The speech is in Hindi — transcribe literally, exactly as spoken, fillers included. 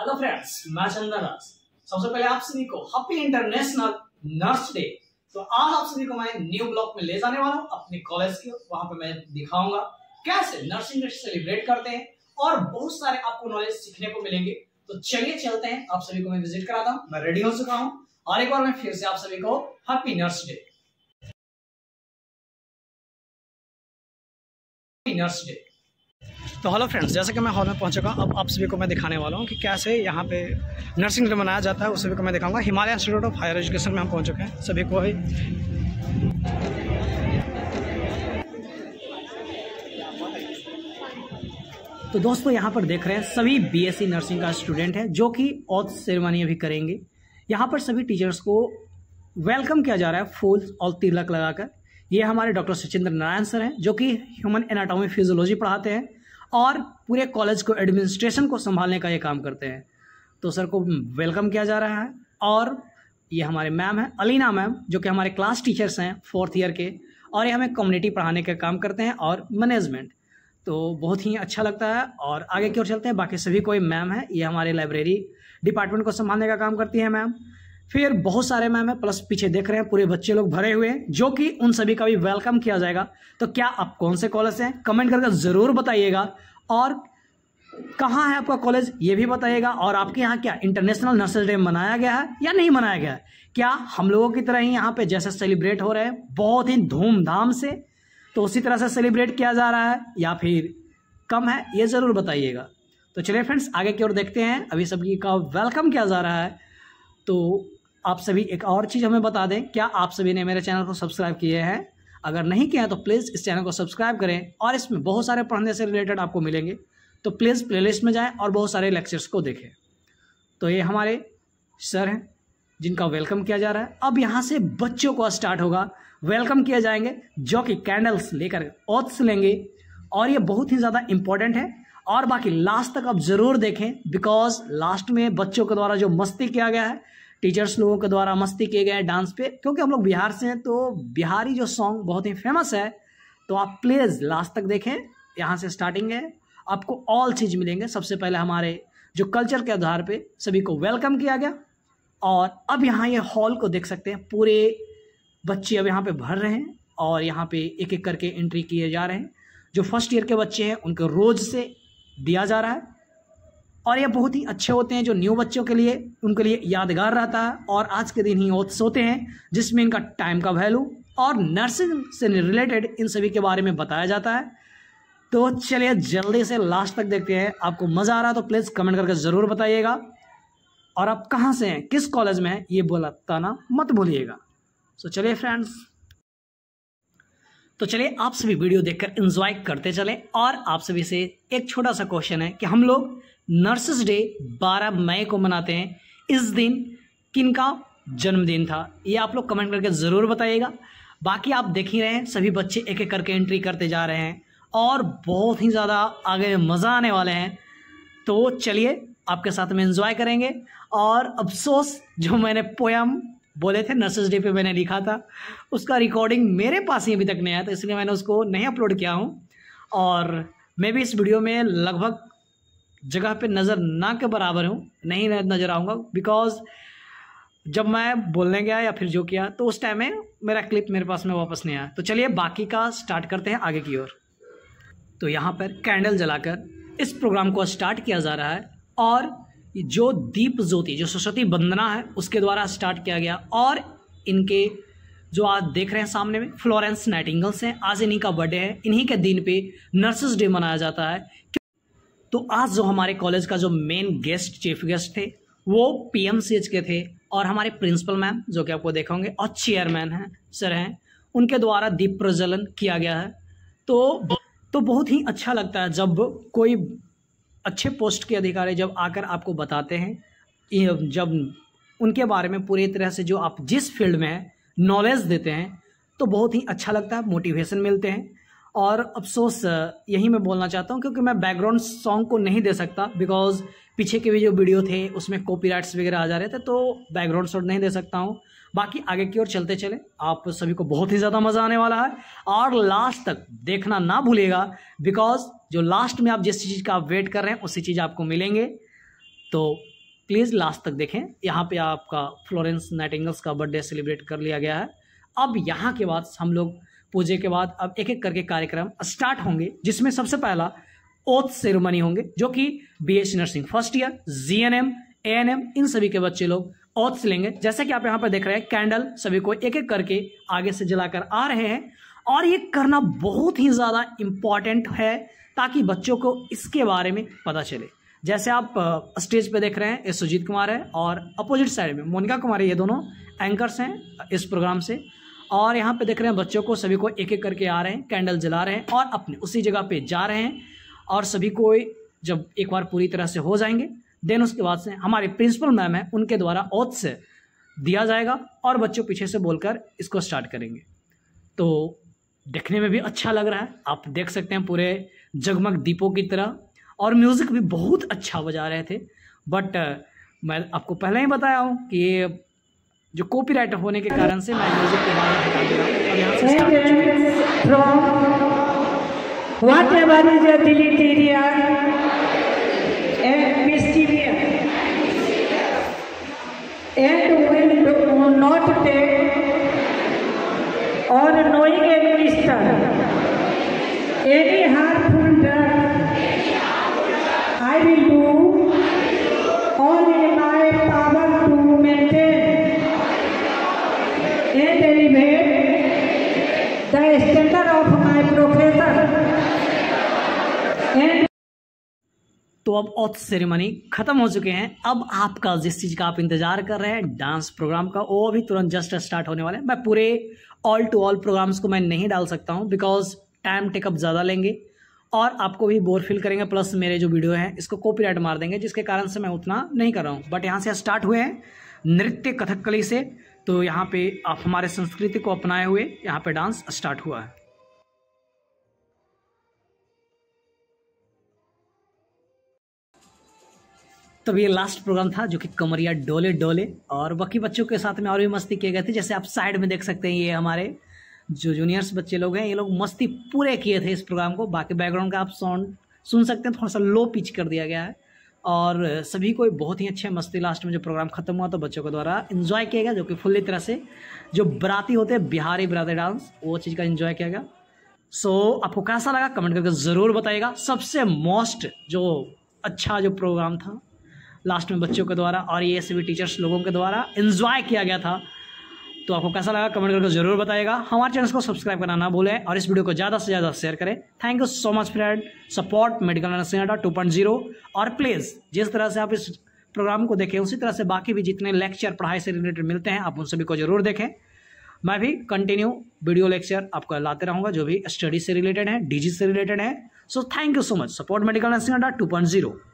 हेलो फ्रेंड्स, मैं चंदन राज। सबसे पहले आप सभी को हैप्पी इंटरनेशनल नर्स डे। तो आज आप सभी को मैं न्यू ब्लॉक में ले जाने वाला हूँ अपने कॉलेज के। वहां पे मैं दिखाऊंगा कैसे नर्सिंग डे सेलिब्रेट करते हैं और बहुत सारे आपको नॉलेज सीखने को मिलेंगे। तो चलिए चलते हैं, आप सभी को मैं विजिट कराता हूँ। मैं रेडी हो चुका हूँ और एक बार मैं फिर से आप सभी को happy nurse day nurse day. तो हेलो फ्रेंड्स, जैसे कि मैं हॉल में पहुंच चुका, अब आप सभी को मैं दिखाने वाला हूं कि कैसे यहां पे नर्सिंग डे मनाया जाता है। उस सभी को मैं दिखाऊंगा। Himalaya institute of higher education में हम पहुंच चुके हैं। सभी को ही तो दोस्तों यहां पर देख रहे हैं सभी बीएससी नर्सिंग का स्टूडेंट है जो कि ऑथ सेरेमनी अभी करेंगे। यहाँ पर सभी टीचर्स को वेलकम किया जा रहा है फूल और तिलक लगाकर। ये हमारे डॉक्टर सचिंद्र नारायण सर हैं जो कि ह्यूमन एनाटॉमी फिजियोलॉजी पढ़ाते हैं और पूरे कॉलेज को एडमिनिस्ट्रेशन को संभालने का ये काम करते हैं। तो सर को वेलकम किया जा रहा है। और ये हमारे मैम है अलीना मैम जो कि हमारे क्लास टीचर्स हैं फोर्थ ईयर के, और ये हमें कम्युनिटी पढ़ाने का काम करते हैं और मैनेजमेंट। तो बहुत ही अच्छा लगता है। और आगे की ओर चलते हैं। बाकी सभी कोई मैम है, ये हमारे लाइब्रेरी डिपार्टमेंट को संभालने का काम करती है मैम। फिर बहुत सारे मैम है, प्लस पीछे देख रहे हैं पूरे बच्चे लोग भरे हुए हैं जो कि उन सभी का भी वेलकम किया जाएगा। तो क्या आप कौन से कॉलेज से हैं कमेंट करके ज़रूर बताइएगा, और कहाँ है आपका कॉलेज ये भी बताइएगा। और आपके यहाँ क्या इंटरनेशनल नर्सेज डे मनाया गया है या नहीं मनाया गया है? क्या हम लोगों की तरह ही यहाँ पे जैसे सेलिब्रेट हो रहे हैं बहुत ही धूमधाम से, तो उसी तरह से सेलिब्रेट किया जा रहा है या फिर कम है, ये ज़रूर बताइएगा। तो चलिए फ्रेंड्स आगे की ओर देखते हैं। अभी सभी का वेलकम किया जा रहा है। तो आप सभी एक और चीज़ हमें बता दें, क्या आप सभी ने मेरे चैनल को सब्सक्राइब किए हैं? अगर नहीं किया है तो प्लीज़ इस चैनल को सब्सक्राइब करें, और इसमें बहुत सारे पढ़ने से रिलेटेड आपको मिलेंगे। तो प्लीज़ प्लेलिस्ट में जाएं और बहुत सारे लेक्चर्स को देखें। तो ये हमारे सर हैं जिनका वेलकम किया जा रहा है। अब यहाँ से बच्चों को स्टार्ट होगा, वेलकम किए जाएंगे जो कि कैंडल्स लेकर ओथ्स लेंगे, और ये बहुत ही ज़्यादा इंपॉर्टेंट है। और बाकी लास्ट तक आप ज़रूर देखें, बिकॉज लास्ट में बच्चों के द्वारा जो मस्ती किया गया है, टीचर्स लोगों के द्वारा मस्ती किए गए डांस पे, क्योंकि हम लोग बिहार से हैं तो बिहारी जो सॉन्ग बहुत ही फेमस है। तो आप प्लीज़ लास्ट तक देखें, यहाँ से स्टार्टिंग है, आपको ऑल चीज़ मिलेंगे। सबसे पहले हमारे जो कल्चर के आधार पे सभी को वेलकम किया गया, और अब यहाँ ये हॉल को देख सकते हैं, पूरे बच्चे अब यहाँ पे भर रहे हैं और यहाँ पे एक एक करके एंट्री किए जा रहे हैं। जो फर्स्ट ईयर के बच्चे हैं उनको रोज से दिया जा रहा है, और ये बहुत ही अच्छे होते हैं जो न्यू बच्चों के लिए, उनके लिए यादगार रहता है। और आज के दिन ही ओथ्स होते हैं जिसमें इनका टाइम का वैल्यू और नर्सिंग से रिलेटेड इन सभी के बारे में बताया जाता है। तो चलिए जल्दी से लास्ट तक देखते हैं। आपको मज़ा आ रहा है तो प्लीज़ कमेंट करके ज़रूर बताइएगा, और आप कहाँ से हैं, किस कॉलेज में हैं, ये बताना मत भूलिएगा। तो चलिए फ्रेंड्स, तो चलिए आप सभी वीडियो देखकर एंजॉय करते चलें। और आप सभी से एक छोटा सा क्वेश्चन है कि हम लोग नर्सेस डे बारह मई को मनाते हैं। इस दिन किनका जन्मदिन था, ये आप लोग कमेंट करके ज़रूर बताइएगा। बाकी आप देख ही रहे हैं सभी बच्चे एक एक करके एंट्री करते जा रहे हैं और बहुत ही ज़्यादा आगे मज़ा आने वाले हैं। तो चलिए आपके साथ में एंजॉय करेंगे। और अफसोस जो मैंने पोयम बोले थे नर्सेस डे पे मैंने लिखा था, उसका रिकॉर्डिंग मेरे पास ही अभी तक नहीं आया, तो इसलिए मैंने उसको नहीं अपलोड किया हूँ। और मैं भी इस वीडियो में लगभग जगह पे नज़र ना के बराबर हूँ, नहीं नज़र आऊँगा, बिकॉज जब मैं बोलने गया या फिर जो किया तो उस टाइम में मेरा क्लिप मेरे पास में वापस नहीं आया। तो चलिए बाकी का स्टार्ट करते हैं आगे की ओर। तो यहाँ पर कैंडल जलाकर इस प्रोग्राम को स्टार्ट किया जा रहा है, और जो दीप ज्योति जो सरस्वती वंदना है उसके द्वारा स्टार्ट किया गया। और इनके जो आज देख रहे हैं सामने में फ्लोरेंस नाइटिंगेल्स हैं, आज इन्हीं का बर्थडे है। इन्हीं के दिन पे नर्सेस डे मनाया जाता है। तो आज जो हमारे कॉलेज का जो मेन गेस्ट चीफ गेस्ट थे वो पीएमसीएच के थे, और हमारे प्रिंसिपल मैम जो कि आपको देखा होंगे और चेयरमैन हैं सर हैं, उनके द्वारा दीप प्रज्वलन किया गया है। तो तो बहुत ही अच्छा लगता है जब कोई अच्छे पोस्ट के अधिकारी जब आकर आपको बताते हैं, जब उनके बारे में पूरी तरह से जो आप जिस फील्ड में हैं नॉलेज देते हैं, तो बहुत ही अच्छा लगता है, मोटिवेशन मिलते हैं। और अफसोस यही मैं बोलना चाहता हूँ क्योंकि मैं बैकग्राउंड सॉन्ग को नहीं दे सकता, बिकॉज पीछे के भी जो वीडियो थे उसमें कॉपीराइट्स वगैरह आ जा रहे थे, तो बैकग्राउंड सॉन्ग नहीं दे सकता हूँ। बाकी आगे की ओर चलते चले, आप सभी को बहुत ही ज़्यादा मज़ा आने वाला है, और लास्ट तक देखना ना भूलिएगा, बिकॉज जो लास्ट में आप जिस चीज़ का आप वेट कर रहे हैं उसी चीज़ आपको मिलेंगे। तो प्लीज़ लास्ट तक देखें। यहाँ पे आपका फ्लोरेंस नाइटिंगेल का बर्थडे सेलिब्रेट कर लिया गया है। अब यहाँ के बाद हम लोग पूजे के बाद अब एक एक करके कार्यक्रम स्टार्ट होंगे, जिसमें सबसे पहला ओथ सेरेमनी होंगे, जो कि BSc nursing first year, GNM, ANM इन सभी के बच्चे लोग ओथ्स लेंगे। जैसे कि आप यहाँ पर देख रहे हैं, कैंडल सभी को एक एक करके आगे से जलाकर आ रहे हैं, और ये करना बहुत ही ज़्यादा इम्पॉर्टेंट है ताकि बच्चों को इसके बारे में पता चले। जैसे आप स्टेज पे देख रहे हैं, ये सुजीत कुमार है और अपोजिट साइड में मोनिका कुमारी, ये दोनों एंकर्स हैं इस प्रोग्राम से। और यहाँ पे देख रहे हैं बच्चों को सभी को एक एक करके आ रहे हैं, कैंडल जला रहे हैं और अपने उसी जगह पे जा रहे हैं। और सभी को जब एक बार पूरी तरह से हो जाएंगे, देन उसके बाद से हमारे प्रिंसिपल मैम है, उनके द्वारा ओथ से दिया जाएगा और बच्चों पीछे से बोलकर इसको स्टार्ट करेंगे। तो देखने में भी अच्छा लग रहा है, आप देख सकते हैं पूरे जगमग दीपों की तरह, और म्यूज़िक भी बहुत अच्छा बजा रहे थे। बट मैं आपको पहले ही बताया हूँ कि ये जो कॉपीराइट होने के कारण से मैं म्यूज़िक के बारे में बता दे रहा हूँ। अब यहाँ से स्टार्ट हो चुके हैं। I will do all in my power to maintain and elevate the standard of my profession. And तो अब ओथ सेरेमनी खत्म हो चुके हैं। अब आपका जिस चीज़ का आप इंतजार कर रहे हैं, डांस प्रोग्राम का, वो अभी तुरंत जस्ट स्टार्ट होने वाला है। मैं पूरे ऑल टू ऑल प्रोग्राम्स को मैं नहीं डाल सकता हूँ, बिकॉज टाइम टेकअप ज़्यादा लेंगे और आपको भी बोर फील करेंगे, प्लस मेरे जो वीडियो हैं इसको कॉपीराइट मार देंगे, जिसके कारण से मैं उतना नहीं कर रहा हूँ। बट यहाँ से स्टार्ट हुए हैं नृत्य कथकली से, तो यहाँ पे आप हमारे संस्कृति को अपनाए हुए यहाँ पे डांस स्टार्ट हुआ है। तब ये लास्ट प्रोग्राम था जो कि कमरिया डोले डोले, और बाकी बच्चों के साथ में और भी मस्ती किए गए थे। जैसे आप साइड में देख सकते हैं, ये हमारे जो जूनियर्स बच्चे लोग हैं, ये लोग मस्ती पूरे किए थे इस प्रोग्राम को। बाकी बैकग्राउंड का आप साउंड सुन सकते हैं, थोड़ा सा लो पिच कर दिया गया है, और सभी को बहुत ही अच्छे मस्ती लास्ट में जो प्रोग्राम खत्म हुआ तो बच्चों के द्वारा एंजॉय किया गया, जो कि फुल्ली तरह से जो बराती होते हैं बिहारी बराती डांस, वो चीज़ का एंजॉय किया गया। सो so, आपको कैसा लगा कमेंट करके ज़रूर बताइएगा। सबसे मोस्ट जो अच्छा जो प्रोग्राम था लास्ट में बच्चों के द्वारा और ये सभी टीचर्स लोगों के द्वारा एंजॉय किया गया था, तो आपको कैसा लगा कमेंट करके जरूर बताइएगा। हमारे चैनल को सब्सक्राइब करना ना भूलें और इस वीडियो को ज़्यादा से ज़्यादा शेयर करें। Thank you so much friend, support medical nursing अड्डा टू पॉइंट ज़ीरो। और प्लीज़ जिस तरह से आप इस प्रोग्राम को देखें, उसी तरह से बाकी भी जितने लेक्चर पढ़ाई से रिलेटेड मिलते हैं, आप उन सभी को जरूर देखें। मैं भी कंटिन्यू वीडियो लेक्चर आपको लाते रहूँगा, जो भी स्टडी से रिलेटेड है, डीजी से रिलेटेड है। So thank you so much, support medical nursing अड्डा टू पॉइंट ज़ीरो।